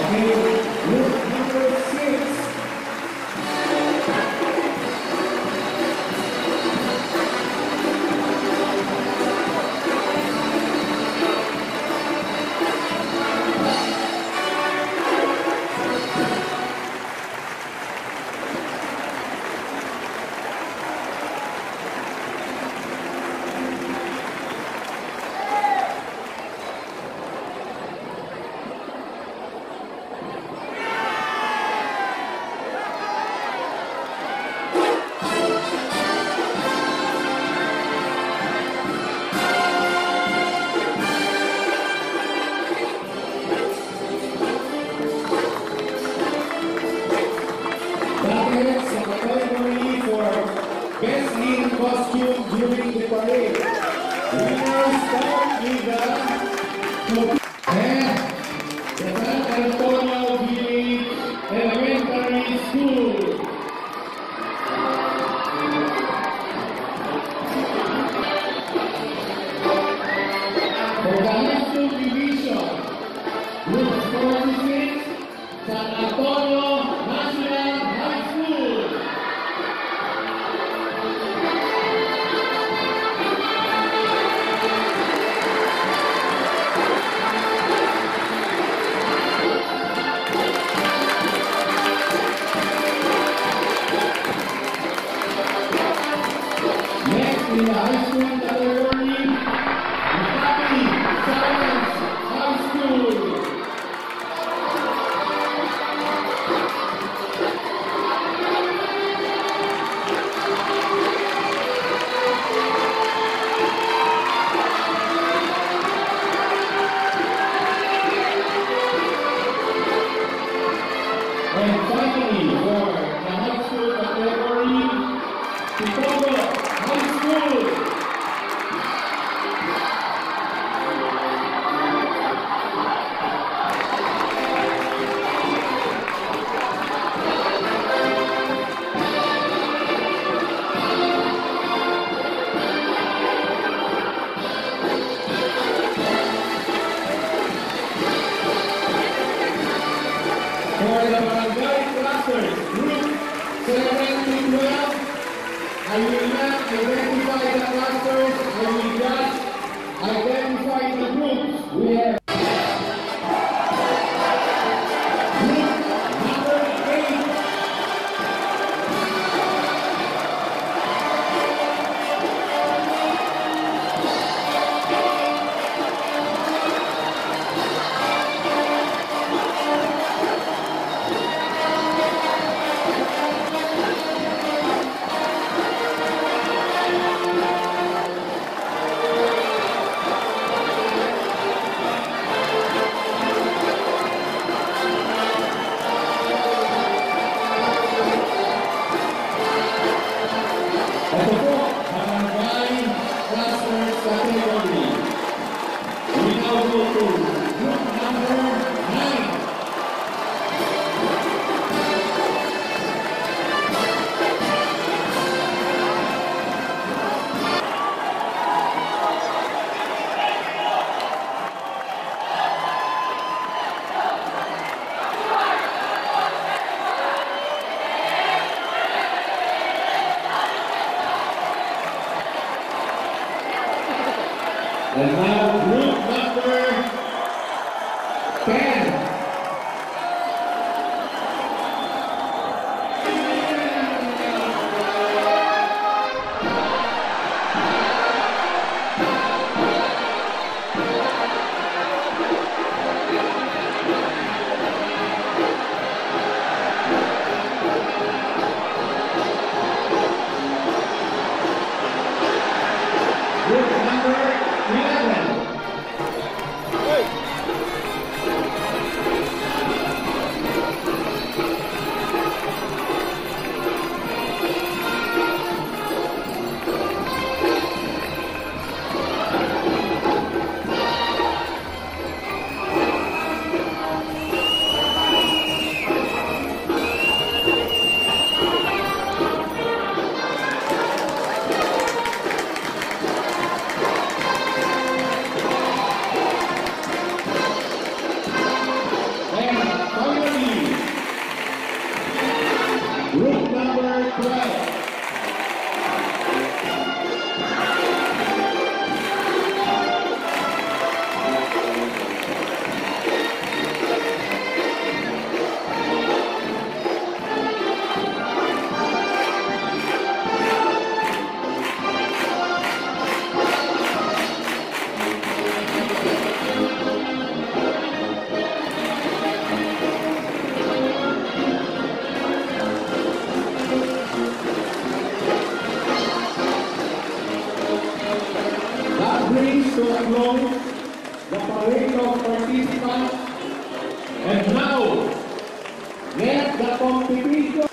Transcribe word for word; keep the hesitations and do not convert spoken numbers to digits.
Group number six. Brackets in the category for Best Lead Costume during the parade. Winners start with the and the San Antonio Village Elementary School. For the high school division, Group forty-six, San Antonio National High School. Next in the high school category, Makati Science High School. And finally, for the high school category, Chicago High School. For the Barangay Clusters, Group seven to twelve, I will not identify the clusters, I will just identify the groups. We have Group number eight. Ito po, Barangay Clusters category. We now go to group number nine. And now group number ten. Group number eleven. And now, let the competition